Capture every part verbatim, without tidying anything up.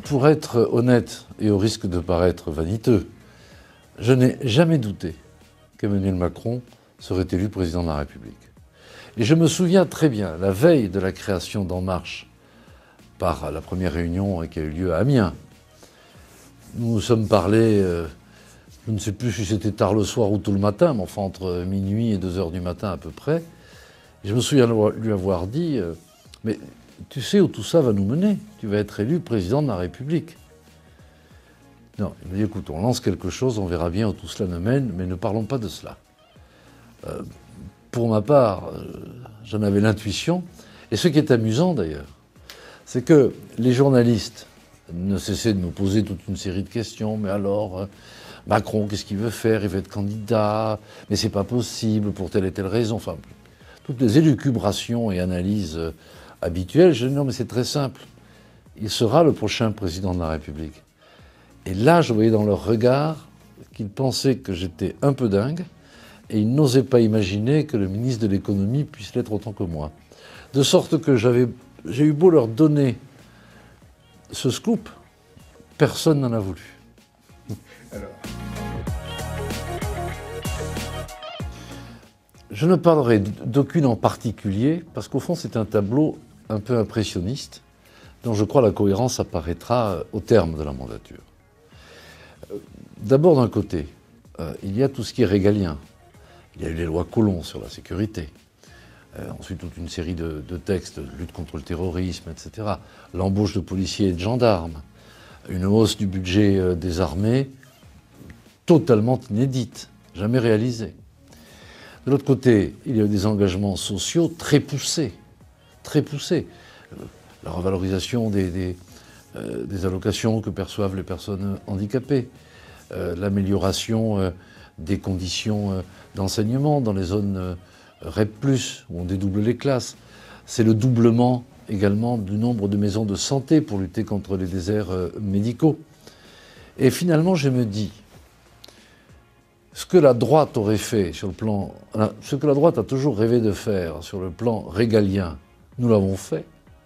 pour être honnête et au risque de paraître vaniteux, je n'ai jamais douté qu'Emmanuel Macron serait élu président de la République. Et je me souviens très bien, la veille de la création d'En Marche, par la première réunion qui a eu lieu à Amiens, nous nous sommes parlé, euh, je ne sais plus si c'était tard le soir ou tôt le matin, mais enfin entre minuit et deux heures du matin à peu près. Et je me souviens lui avoir dit euh, « Mais tu sais où tout ça va nous mener? Tu vas être élu président de la République. » Non, il m'a dit « Écoute, on lance quelque chose, on verra bien où tout cela nous mène, mais ne parlons pas de cela. Euh, » Pour ma part, euh, j'en avais l'intuition. Et ce qui est amusant d'ailleurs, c'est que les journalistes ne cessaient de nous poser toute une série de questions. Mais alors, euh, Macron, qu'est-ce qu'il veut faire? Il veut être candidat, mais c'est pas possible pour telle et telle raison. Enfin, toutes les élucubrations et analyses euh, habituelles. Je dis non, mais c'est très simple. Il sera le prochain président de la République. Et là, je voyais dans leur regard qu'ils pensaient que j'étais un peu dingue et ils n'osaient pas imaginer que le ministre de l'économie puisse l'être autant que moi. De sorte que j'avais, j'ai eu beau leur donner ce scoop, personne n'en a voulu. Alors. Je ne parlerai d'aucune en particulier, parce qu'au fond c'est un tableau un peu impressionniste, dont je crois la cohérence apparaîtra au terme de la mandature. D'abord d'un côté, euh, il y a tout ce qui est régalien. Il y a eu les lois Collomb sur la sécurité. Euh, ensuite, toute une série de, de textes, lutte contre le terrorisme, et cetera. L'embauche de policiers et de gendarmes. Une hausse du budget euh, des armées totalement inédite, jamais réalisée. De l'autre côté, il y a eu des engagements sociaux très poussés, très poussés. Euh, la revalorisation des, des, euh, des allocations que perçoivent les personnes handicapées. Euh, l'amélioration euh, des conditions euh, d'enseignement dans les zones euh, REP plus, où on dédouble les classes. C'est le doublement également du nombre de maisons de santé pour lutter contre les déserts euh, médicaux. Et finalement, je me dis, ce que la droite aurait fait sur le plan... Ce que la droite a toujours rêvé de faire sur le plan régalien, nous l'avons fait.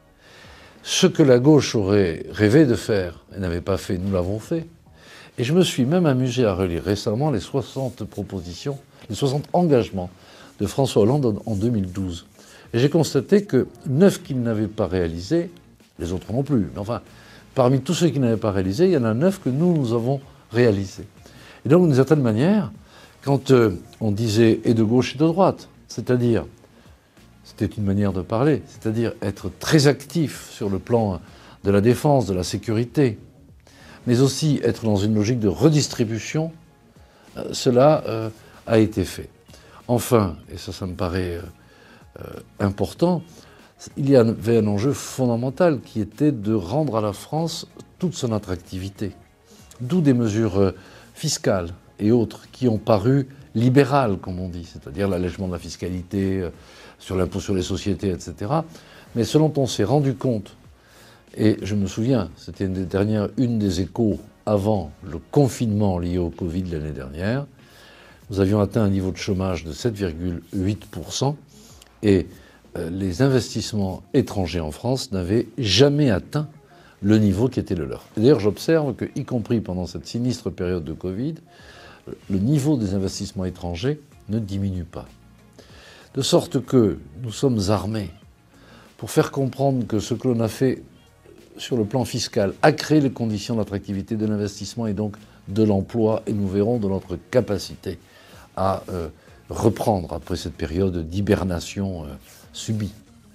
Ce que la gauche aurait rêvé de faire et n'avait pas fait, nous l'avons fait. Et je me suis même amusé à relire récemment les soixante propositions, les soixante engagements de François Hollande en deux mille douze. Et j'ai constaté que neuf qu'il n'avait pas réalisés, les autres non plus, mais enfin, parmi tous ceux qu'il n'avait pas réalisés, il y en a neuf que nous, nous avons réalisés. Et donc, d'une certaine manière, quand euh, on disait et de gauche et de droite, c'est-à-dire, c'était une manière de parler, c'est-à-dire être très actif sur le plan de la défense, de la sécurité, mais aussi être dans une logique de redistribution, euh, cela euh, a été fait. Enfin, et ça, ça me paraît euh, euh, important, il y avait un enjeu fondamental qui était de rendre à la France toute son attractivité. D'où des mesures euh, fiscales et autres qui ont paru libérales, comme on dit, c'est-à-dire l'allègement de la fiscalité, euh, sur l'impôt sur les sociétés, et cetera. Mais ce dont on s'est rendu compte, et je me souviens, c'était une des dernières, une des échos avant le confinement lié au Covid l'année dernière, nous avions atteint un niveau de chômage de sept virgule huit pour cent et euh, les investissements étrangers en France n'avaient jamais atteint le niveau qui était le leur. D'ailleurs, j'observe que, y compris pendant cette sinistre période de Covid, le niveau des investissements étrangers ne diminue pas. De sorte que nous sommes armés pour faire comprendre que ce que l'on a fait sur le plan fiscal a créé les conditions d'attractivité de l'investissement et donc de l'emploi, et nous verrons de notre capacité à euh, reprendre après cette période d'hibernation euh, subie.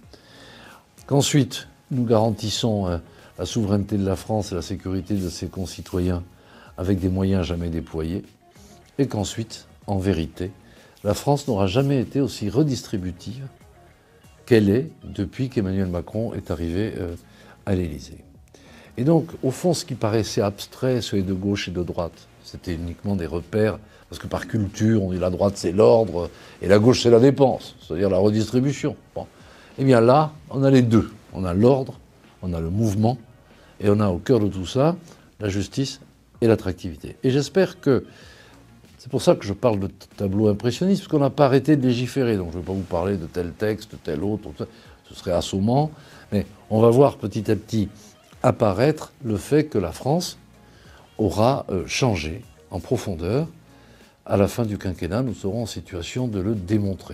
Qu'ensuite, nous garantissons euh, la souveraineté de la France et la sécurité de ses concitoyens avec des moyens jamais déployés, et qu'ensuite, en vérité, la France n'aura jamais été aussi redistributive qu'elle est depuis qu'Emmanuel Macron est arrivé euh, à l'Élysée. Et donc, au fond, ce qui paraissait abstrait, celui de gauche et de droite, c'était uniquement des repères, parce que par culture, on dit la droite c'est l'ordre et la gauche c'est la dépense, c'est-à-dire la redistribution. Bon. Eh bien là, on a les deux. On a l'ordre, on a le mouvement, et on a au cœur de tout ça la justice et l'attractivité. Et j'espère que, c'est pour ça que je parle de tableau impressionniste, parce qu'on n'a pas arrêté de légiférer, donc je ne vais pas vous parler de tel texte, tel autre, ce serait assommant, mais on va voir petit à petit apparaître le fait que la France aura euh, changé en profondeur. À la fin du quinquennat, nous serons en situation de le démontrer.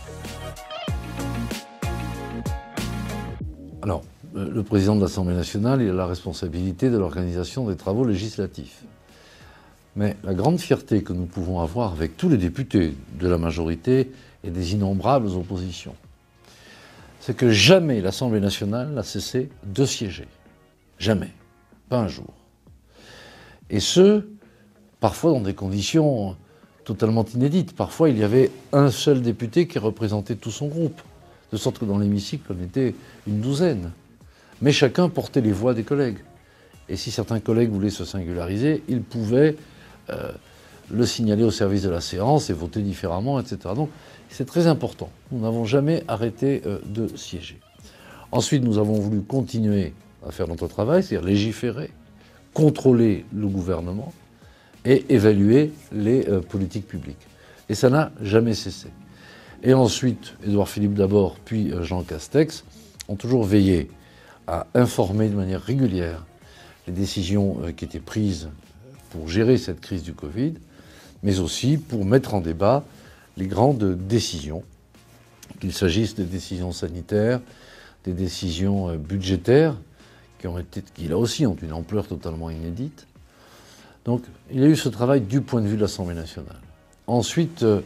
Alors, le président de l'Assemblée nationale, il a la responsabilité de l'organisation des travaux législatifs. Mais la grande fierté que nous pouvons avoir avec tous les députés de la majorité et des innombrables oppositions, c'est que jamais l'Assemblée nationale n'a cessé de siéger. Jamais. Pas un jour. Et ce, parfois dans des conditions totalement inédites. Parfois, il y avait un seul député qui représentait tout son groupe, de sorte que dans l'hémicycle, on était une douzaine. Mais chacun portait les voix des collègues. Et si certains collègues voulaient se singulariser, ils pouvaient euh, le signaler au service de la séance et voter différemment, et cetera. Donc, c'est très important. Nous n'avons jamais arrêté euh, de siéger. Ensuite, nous avons voulu continuer à faire notre travail, c'est-à-dire légiférer, contrôler le gouvernement et évaluer les euh, politiques publiques. Et ça n'a jamais cessé. Et ensuite, Édouard Philippe d'abord, puis euh, Jean Castex, ont toujours veillé à informer de manière régulière les décisions euh, qui étaient prises pour gérer cette crise du Covid, mais aussi pour mettre en débat les grandes décisions, qu'il s'agisse des décisions sanitaires, des décisions euh, budgétaires, qui, ont été, qui là aussi ont une ampleur totalement inédite. Donc il y a eu ce travail du point de vue de l'Assemblée nationale. Ensuite, euh,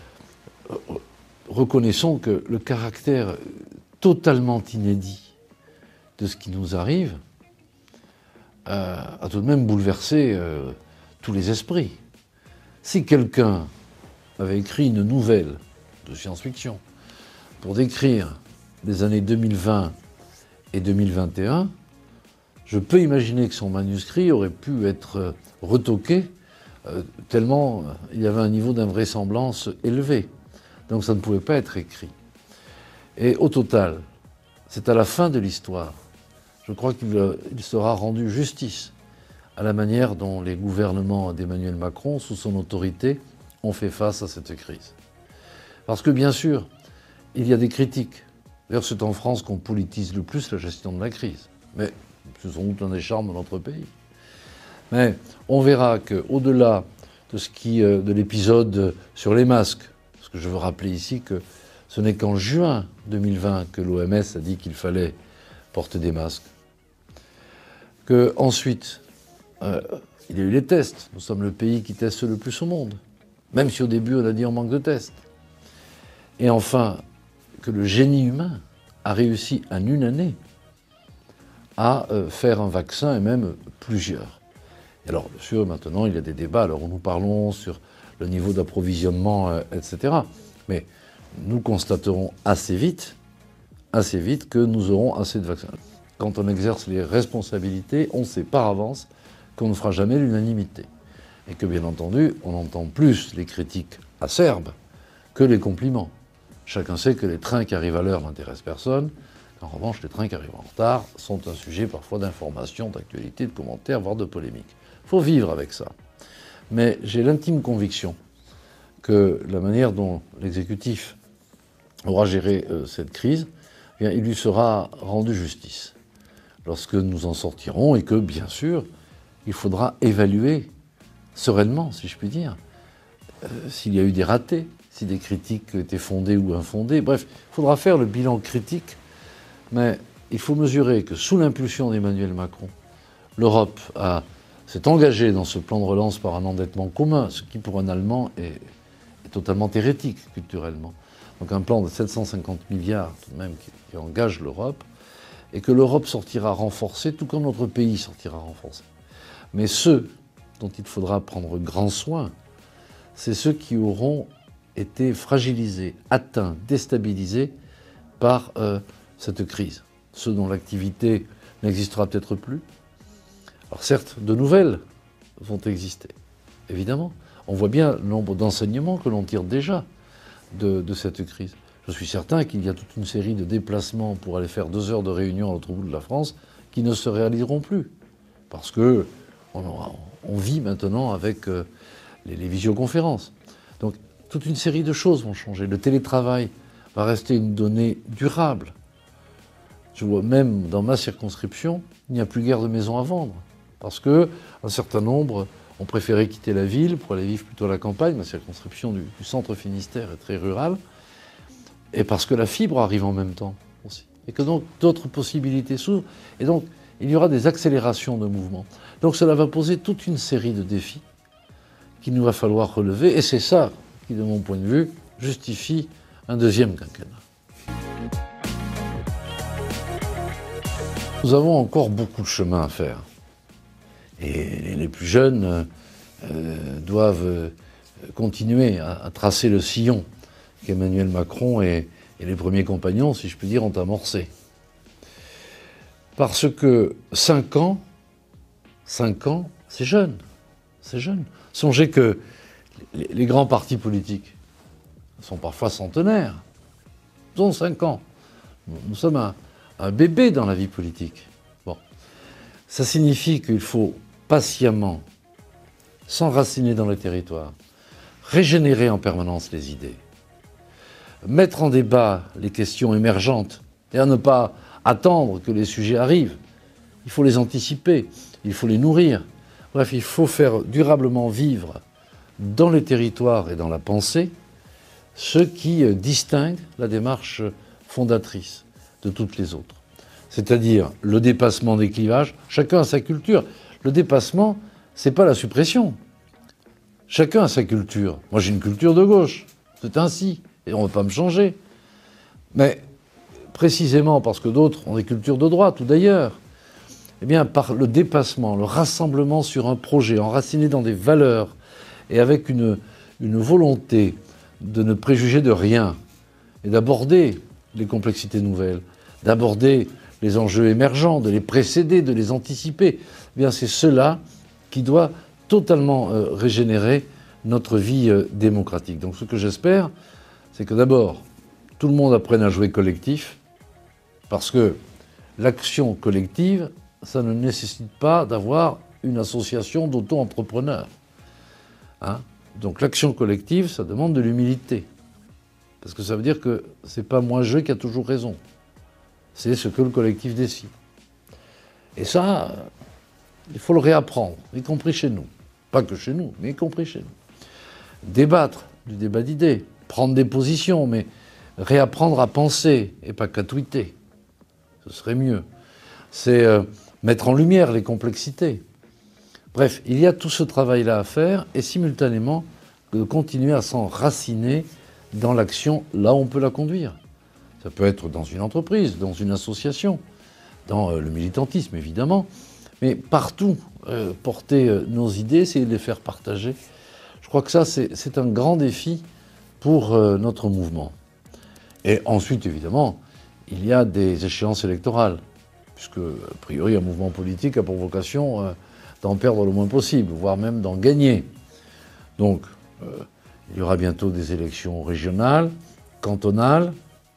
reconnaissons que le caractère totalement inédit de ce qui nous arrive euh, a tout de même bouleversé euh, tous les esprits. Si quelqu'un avait écrit une nouvelle de science-fiction pour décrire les années deux mille vingt et deux mille vingt et un, je peux imaginer que son manuscrit aurait pu être retoqué euh, tellement euh, il y avait un niveau d'invraisemblance élevé. Donc ça ne pouvait pas être écrit. Et au total, c'est à la fin de l'histoire, je crois qu'il euh, il sera rendu justice à la manière dont les gouvernements d'Emmanuel Macron, sous son autorité, ont fait face à cette crise. Parce que bien sûr, il y a des critiques. D'ailleurs, c'est en France qu'on politise le plus la gestion de la crise. Mais c'est sans doute un des charmes de notre pays. Mais on verra qu'au-delà de, ce qui, de l'épisode sur les masques, parce que je veux rappeler ici que ce n'est qu'en juin deux mille vingt que l'O M S a dit qu'il fallait porter des masques. Qu'ensuite, euh, il y a eu les tests. Nous sommes le pays qui teste le plus au monde. Même si au début on a dit on manque de tests. Et enfin, que le génie humain a réussi en une année à euh, faire un vaccin et même plusieurs. Et alors, bien sûr, maintenant, il y a des débats, alors où nous parlons sur le niveau d'approvisionnement, euh, et cetera. Mais nous constaterons assez vite, assez vite que nous aurons assez de vaccins. Quand on exerce les responsabilités, on sait par avance qu'on ne fera jamais l'unanimité. Et que, bien entendu, on entend plus les critiques acerbes que les compliments. Chacun sait que les trains qui arrivent à l'heure n'intéressent personne. En revanche, les trains qui arrivent en retard sont un sujet parfois d'information, d'actualité, de commentaires, voire de polémique. Il faut vivre avec ça. Mais j'ai l'intime conviction que la manière dont l'exécutif aura géré euh, cette crise, eh bien, il lui sera rendu justice lorsque nous en sortirons et que, bien sûr, il faudra évaluer sereinement, si je puis dire, euh, s'il y a eu des ratés, si des critiques étaient fondées ou infondées. Bref, il faudra faire le bilan critique. Mais il faut mesurer que sous l'impulsion d'Emmanuel Macron, l'Europe s'est engagée dans ce plan de relance par un endettement commun, ce qui pour un Allemand est, est totalement hérétique culturellement. Donc un plan de sept cent cinquante milliards tout de même qui, qui engage l'Europe, et que l'Europe sortira renforcée, tout comme notre pays sortira renforcé. Mais ceux dont il faudra prendre grand soin, c'est ceux qui auront été fragilisés, atteints, déstabilisés par euh, cette crise. Ceux dont l'activité n'existera peut-être plus. Alors certes, de nouvelles vont exister, évidemment. On voit bien le nombre d'enseignements que l'on tire déjà de, de cette crise. Je suis certain qu'il y a toute une série de déplacements pour aller faire deux heures de réunion à l'autre bout de la France qui ne se réaliseront plus. Parce que on, on vit maintenant avec euh, les, les visioconférences. Donc toute une série de choses vont changer. Le télétravail va rester une donnée durable. Je vois même dans ma circonscription il n'y a plus guère de maisons à vendre. Parce qu'un certain nombre ont préféré quitter la ville pour aller vivre plutôt à la campagne. La circonscription du, du centre Finistère est très rurale. Et parce que la fibre arrive en même temps aussi. Et que donc d'autres possibilités s'ouvrent. Et donc il y aura des accélérations de mouvements. Donc cela va poser toute une série de défis qu'il nous va falloir relever. Et c'est ça qui, de mon point de vue, justifie un deuxième quinquennat. Nous avons encore beaucoup de chemin à faire. Et les plus jeunes euh, doivent euh, continuer à, à tracer le sillon qu'Emmanuel Macron et, et les premiers compagnons, si je puis dire, ont amorcé. Parce que cinq ans, cinq ans, c'est jeune, c'est jeune. Songez que les, les grands partis politiques sont parfois centenaires. Ils ont cinq ans. Nous, nous sommes un, un bébé dans la vie politique. Bon. Ça signifie qu'il faut patiemment s'enraciner dans le territoire, régénérer en permanence les idées, mettre en débat les questions émergentes et à ne pas attendre que les sujets arrivent. Il faut les anticiper, il faut les nourrir. Bref, il faut faire durablement vivre dans les territoires et dans la pensée ce qui distingue la démarche fondatrice de toutes les autres. C'est-à-dire le dépassement des clivages, chacun a sa culture. Le dépassement, c'est pas la suppression. Chacun a sa culture. Moi, j'ai une culture de gauche, c'est ainsi, et on ne va pas me changer. Mais précisément parce que d'autres ont des cultures de droite ou d'ailleurs, eh bien, par le dépassement, le rassemblement sur un projet, enraciné dans des valeurs et avec une, une volonté de ne préjuger de rien et d'aborder les complexités nouvelles, d'aborder les enjeux émergents, de les précéder, de les anticiper, eh bien, c'est cela qui doit totalement euh, régénérer notre vie euh, démocratique. Donc ce que j'espère, c'est que d'abord, tout le monde apprenne à jouer collectif, parce que l'action collective, ça ne nécessite pas d'avoir une association d'auto-entrepreneurs. Hein? Donc l'action collective, ça demande de l'humilité. Parce que ça veut dire que c'est pas moi je qui a toujours raison. C'est ce que le collectif décide. Et ça, il faut le réapprendre, y compris chez nous. Pas que chez nous, mais y compris chez nous. Débattre, du débat d'idées, prendre des positions, mais réapprendre à penser et pas qu'à tweeter. Ce serait mieux. C'est euh, mettre en lumière les complexités. Bref, il y a tout ce travail-là à faire et simultanément de continuer à s'enraciner dans l'action là où on peut la conduire. Ça peut être dans une entreprise, dans une association, dans euh, le militantisme évidemment, mais partout, euh, porter euh, nos idées, essayer de les faire partager. Je crois que ça, c'est un grand défi pour euh, notre mouvement. Et ensuite, évidemment, il y a des échéances électorales, puisque, a priori, un mouvement politique a pour vocation euh, d'en perdre le moins possible, voire même d'en gagner. Donc, euh, il y aura bientôt des élections régionales, cantonales.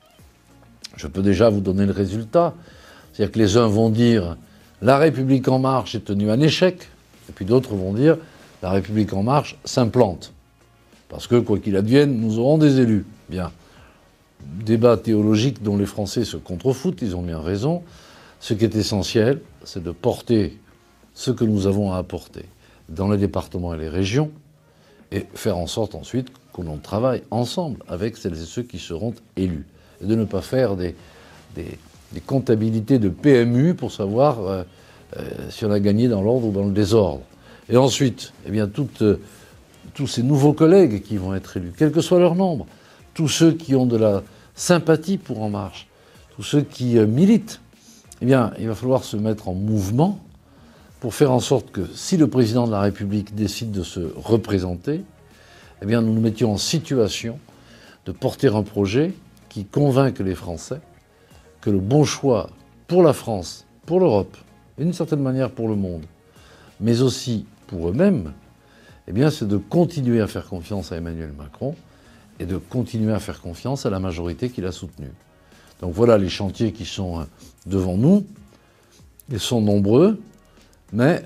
Je peux déjà vous donner le résultat. C'est-à-dire que les uns vont dire « La République en marche est tenue un échec », et puis d'autres vont dire « La République en marche s'implante ». Parce que, quoi qu'il advienne, nous aurons des élus. Bien. Débat théologique dont les Français se contrefoutent, ils ont bien raison. Ce qui est essentiel, c'est de porter ce que nous avons à apporter dans les départements et les régions et faire en sorte ensuite que l'on travaille ensemble avec celles et ceux qui seront élus. Et de ne pas faire des, des, des comptabilités de P M U pour savoir euh, euh, si on a gagné dans l'ordre ou dans le désordre. Et ensuite, eh bien, toutes, euh, tous ces nouveaux collègues qui vont être élus, quel que soit leur nombre, tous ceux qui ont de la sympathie pour En Marche, tous ceux qui euh, militent, eh bien, il va falloir se mettre en mouvement pour faire en sorte que si le président de la République décide de se représenter, eh bien, nous nous mettions en situation de porter un projet qui convainque les Français que le bon choix pour la France, pour l'Europe, et d'une certaine manière pour le monde, mais aussi pour eux-mêmes, eh bien, c'est de continuer à faire confiance à Emmanuel Macron et de continuer à faire confiance à la majorité qui l'a soutenu. Donc voilà les chantiers qui sont devant nous. Ils sont nombreux, mais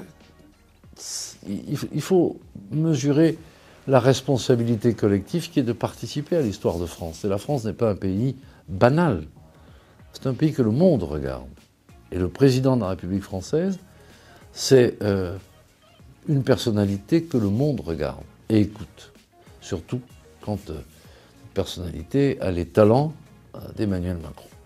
il faut mesurer la responsabilité collective qui est de participer à l'histoire de France. Et la France n'est pas un pays banal. C'est un pays que le monde regarde. Et le président de la République française, c'est euh, une personnalité que le monde regarde et écoute. Surtout quand euh, cette personnalité a les talents euh, d'Emmanuel Macron.